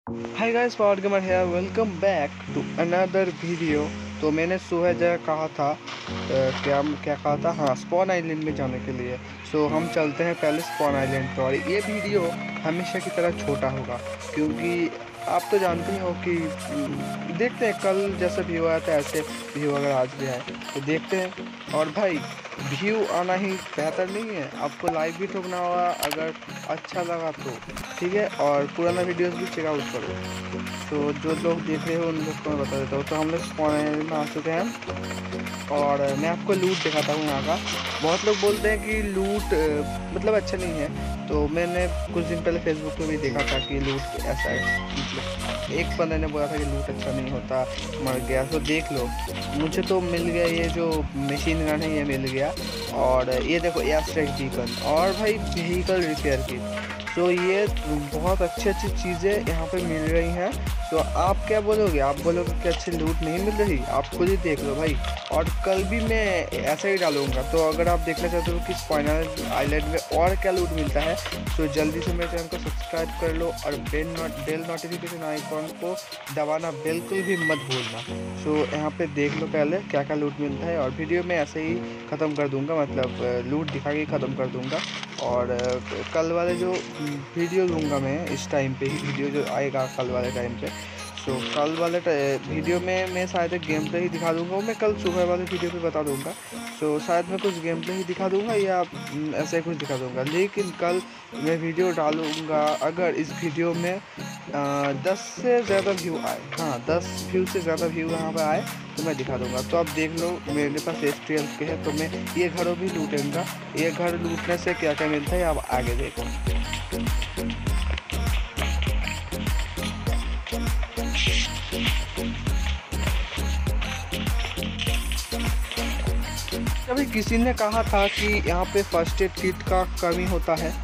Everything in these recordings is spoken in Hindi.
हाय गाइस, पावर गेमर है। Welcome back to another video. तो मैंने सुबह जगह कहा था क्या क्या कहा था, हाँ, स्पॉन आइलैंड में जाने के लिए। सो हम चलते हैं पहले स्पॉन आइलैंड पर। और ये वीडियो हमेशा की तरह छोटा होगा क्योंकि आप तो जानते ही हो कि देखते हैं कल जैसा व्यू आया था ऐसे व्यू अगर आज भी आए तो देखते हैं। और भाई, व्यू आना ही बेहतर नहीं है, आपको लाइक भी ठोकना होगा अगर अच्छा लगा तो, ठीक है। और पुराना वीडियोस भी चेकआउट करो। तो जो लोग देख रहे हो उन लोग को मैं बता देता हूँ। तो हम लोग स्पॉन आइलैंड में आ चुके हैं और मैं आपको लूट दिखाता हूँ यहाँ का। बहुत लोग बोलते हैं कि लूट मतलब अच्छा नहीं है। तो मैंने कुछ दिन पहले फेसबुक पे भी देखा था कि लूट ऐसा है, मतलब एक बंदे ने बोला था कि लूट अच्छा नहीं होता, मर गया। तो देख लो, मुझे तो मिल गया ये जो मशीन गन है, ये मिल गया। और ये देखो एयर स्ट्राइक बीकन और भाई व्हीकल रिपेयर किट। तो ये बहुत अच्छी अच्छी चीज़ें यहाँ पे मिल रही हैं। तो आप क्या बोलोगे? आप बोलोगे कि अच्छी लूट नहीं मिल रही? आप खुद ही देख लो भाई। और कल भी मैं ऐसा ही डालूंगा। तो अगर आप देखना चाहते हो कि स्पॉन आइलैंड में और क्या लूट मिलता है तो जल्दी से मेरे चैनल को सब्सक्राइब कर लो और बेल नोटिफिकेशन आइकॉन को दबाना बिल्कुल भी मत भूलना। सो यहाँ पे देख लो पहले क्या क्या लूट मिलता है। और वीडियो में ऐसे ही ख़त्म कर दूंगा, मतलब लूट दिखा के ख़त्म कर दूंगा। और कल वाले जो वीडियो दूंगा मैं इस टाइम पे ही, वीडियो जो आएगा कल वाले टाइम पे, सो कल वाले वीडियो में मैं शायद एक गेम प्ले ही दिखा दूंगा। वो मैं कल सुबह वाले वीडियो पे बता दूंगा। सो शायद मैं कुछ गेम प्ले ही दिखा दूंगा या ऐसे कुछ दिखा दूंगा। लेकिन कल मैं वीडियो डालूंगा अगर इस वीडियो में 10 से ज़्यादा व्यू आए, हाँ 10 व्यू से ज़्यादा व्यू यहाँ पर आए तो मैं दिखा दूंगा। तो आप देख लो मेरे पास S12 के है तो मैं ये घरों भी लूटूंगा। ये घर लूटने से क्या क्या मिलता है आप आगे देखो। अभी किसी ने कहा था कि यहाँ पे फर्स्ट एड किट का कमी होता है।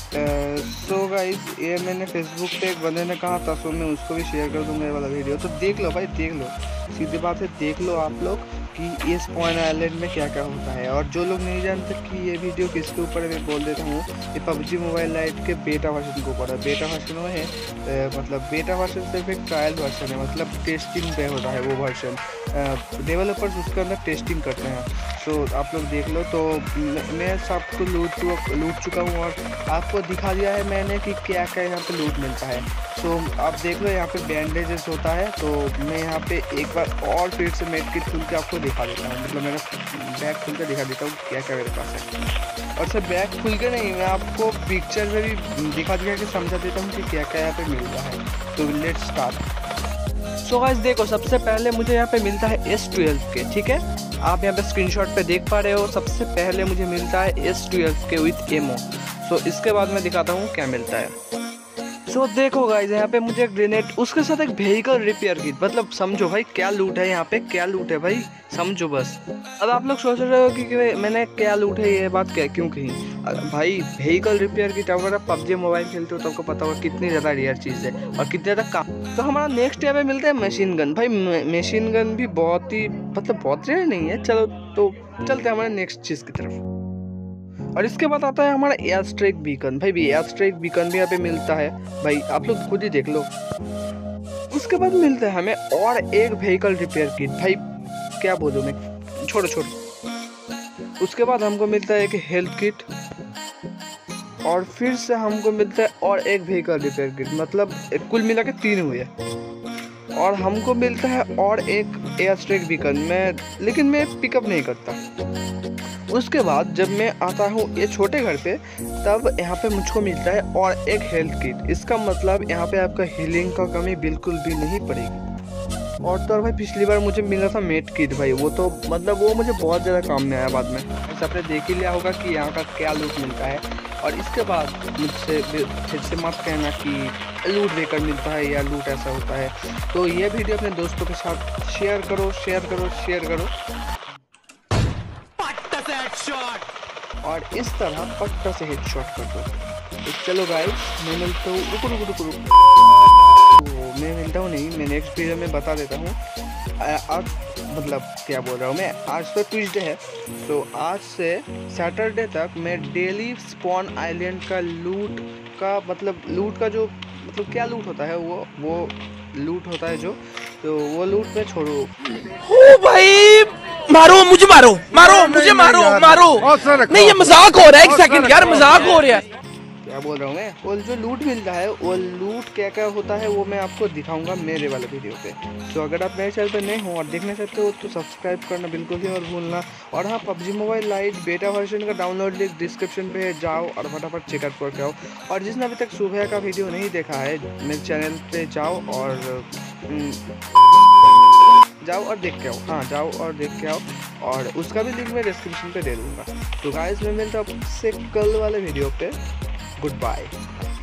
सो गाइस, ये मैंने फेसबुक पे एक बंदे ने कहा था, सो मैं उसको भी शेयर कर दूंगा ये वाला वीडियो। तो देख लो भाई, देख लो, सीधी बात है, देख लो आप लोग कि ये स्पॉन आइलैंड में क्या क्या होता है। और जो लोग नहीं जानते कि ये वीडियो किसके ऊपर है, मैं बोल देता हूँ, ये PUBG मोबाइल लाइट के बेटा वर्जन के ऊपर है। बेटा वर्जन वो है मतलब बेटा वर्जन सिर्फ एक ट्रायल वर्जन है, मतलब टेस्टिंग पे होता है वो वर्जन। डेवलपर्स उसके अंदर टेस्टिंग करते हैं। तो आप लोग देख लो। तो मैं सबको लूट चुका हूँ और आपको दिखा दिया है मैंने कि क्या क्या यहाँ पे लूट मिलता है। तो आप देख लो यहाँ पे बैंडेजेस होता है। तो मैं यहाँ पे एक बार और फिर से मेड किट खुल के आपको दिखा देता हूँ, मतलब मेरा बैग खुल के दिखा देता हूँ क्या क्या मेरे पास है। और सर बैग खुल के नहीं, मैं आपको पिक्चर में भी दिखा के समझा देता हूँ कि क्या क्या यहाँ पे मिल रहा है। तो लेट्स स्टार्ट। सो गाइस देखो, सबसे पहले मुझे यहाँ पे मिलता है S12 के, ठीक है। आप यहाँ पे स्क्रीनशॉट पे देख पा रहे हो, सबसे पहले मुझे मिलता है S12 के विथ एमो। सो इसके बाद मैं दिखाता हूँ क्या मिलता है। सो देखो गाइस, यहाँ पे मुझे ग्रेनेड, उसके साथ एक व्हीकल रिपेयर किट, मतलब समझो भाई क्या लूट है यहाँ पे, क्या लूट है भाई, समझो बस। अब आप लोग सोच रहे हो कि मैंने क्या लूट है, ये बात क्या क्यों कही। भाई व्हीकल रिपेयर किट, अगर आप PUBG मोबाइल खेलते हो तो आपको पता होगा कितनी ज़्यादा रेयर चीज़ है और कितने ज़्यादा काम। तो हमारा नेक्स्ट यहाँ पे मिलता है मशीन गन। भाई मशीन गन भी बहुत ही, मतलब बहुत रेयर नहीं है। चलो तो चलते हैं हमारे नेक्स्ट चीज़ की तरफ। और इसके बाद आता है हमारा एयर स्ट्राइक बीकन। भाई भी एयर स्ट्राइक बीकन भी यहाँ पे मिलता है, भाई आप लोग खुद ही देख लो। उसके बाद मिलता है हमें और एक व्हीकल रिपेयर किट। भाई क्या बोलूँ मैं, छोड़ो छोड़ो। उसके बाद हमको मिलता है एक हेल्थ किट और फिर से हमको मिलता है और एक व्हीकल रिपेयर किट, मतलब कुल मिला के 3 हुए। और हमको मिलता है और एक एयर स्ट्राइक बीकन में, लेकिन मैं पिकअप नहीं करता। उसके बाद जब मैं आता हूँ ये छोटे घर पे, तब यहाँ पे मुझको मिलता है और एक हेल्थ किट। इसका मतलब यहाँ पे आपका हीलिंग का कमी बिल्कुल भी नहीं पड़ेगी। और तो और भाई पिछली बार मुझे मिला था मेट किट, भाई वो तो मतलब वो मुझे बहुत ज़्यादा काम में आया बाद में। ऐसे आपने देख ही लिया होगा कि यहाँ का क्या लूट मिलता है। और इसके बाद मुझसे फिर से मत कहना कि लूट देकर मिलता है या लूट ऐसा होता है। तो ये वीडियो अपने दोस्तों के साथ शेयर करो, शेयर करो, शेयर करो। और इस तरह पट्टा से हेडशॉट कर दो। तो चलो गाइस, मैं मिलता हूँ, रुको रुको रुको रुको, मैं मिलता हूँ नहीं, मैं नेक्स्ट वीडियो में बता देता हूँ। अब मतलब क्या बोल रहा हूँ मैं, आज तो ट्यूसडे है, तो आज से सैटरडे तक मैं डेली स्पॉन आइलैंड का लूट का लूट का जो क्या लूट होता है वो लूट होता है जो, तो वो लूट मैं छोड़ू। ओ भाई मारो मुझे, मारो मुझे, मारो नहीं, ये मजाक हो रहा है। एक सेकंड यार, मजाक हो रहा है। क्या बोल रहा हूँ मैं, वो जो लूट मिलता है वो लूट क्या क्या होता है वो मैं आपको दिखाऊंगा मेरे वाले वीडियो पे। तो अगर आप मेरे चैनल पे नए हो और देखना चाहते हो तो सब्सक्राइब करना बिल्कुल ही मत भूलना। और हाँ, PUBG mobile lite beta version का डाउनलोड लिंक डिस्क्रिप्शन पे है, जाओ और फटाफट चेकआउट करके आओ। और जिसने अभी तक सुबह का वीडियो नहीं देखा है, मेरे चैनल पे जाओ और देख के आओ। हाँ, जाओ और देख के आओ, और उसका भी लिंक मैं डिस्क्रिप्शन पे दे दूँगा। तो गाइस, मैं मिलता हूँ आपसे कल वाले वीडियो पे। Goodbye.